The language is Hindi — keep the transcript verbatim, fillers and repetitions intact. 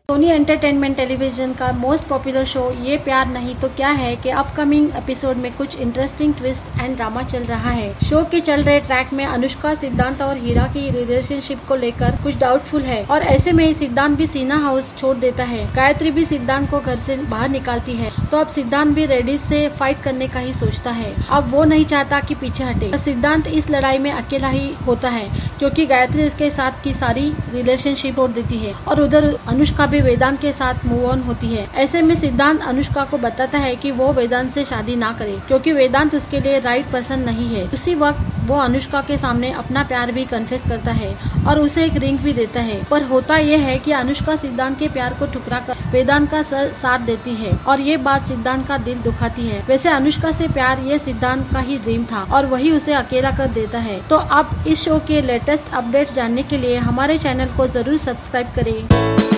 सोनी एंटरटेनमेंट टेलीविजन का मोस्ट पॉपुलर शो ये प्यार नहीं तो क्या है के अपकमिंग एपिसोड में कुछ इंटरेस्टिंग ट्विस्ट एंड ड्रामा चल रहा है। शो के चल रहे ट्रैक में अनुष्का, सिद्धांत और हीरा की रिलेशनशिप को लेकर कुछ डाउटफुल है और ऐसे में ही सिद्धांत भी सीना हाउस छोड़ देता है। गायत्री भी सिद्धांत को घर से बाहर निकालती है तो अब सिद्धांत भी रेडी से फाइट करने का ही सोचता है। अब वो नहीं चाहता कि पीछे हटे। सिद्धांत इस लड़ाई में अकेला ही होता है क्योंकि गायत्री उसके साथ की सारी रिलेशनशिप छोड़ देती है और उधर अनुष्का भी वेदांत के साथ मूव ऑन होती है। ऐसे में सिद्धांत अनुष्का को बताता है कि वो वेदांत से शादी ना करे क्योंकि वेदांत उसके लिए राइट पर्सन नहीं है। उसी वक्त वो अनुष्का के सामने अपना प्यार भी कन्फेस करता है और उसे एक रिंग भी देता है। पर होता यह है कि अनुष्का सिद्धांत के प्यार को ठुकरा कर वेदांत का साथ देती है और ये बात सिद्धांत का दिल दुखाती है। वैसे अनुष्का से प्यार ये सिद्धांत का ही ड्रीम था और वही उसे अकेला कर देता है। तो आप इस शो के लेटेस्ट अपडेट्स जानने के लिए हमारे चैनल को जरूर सब्सक्राइब करें।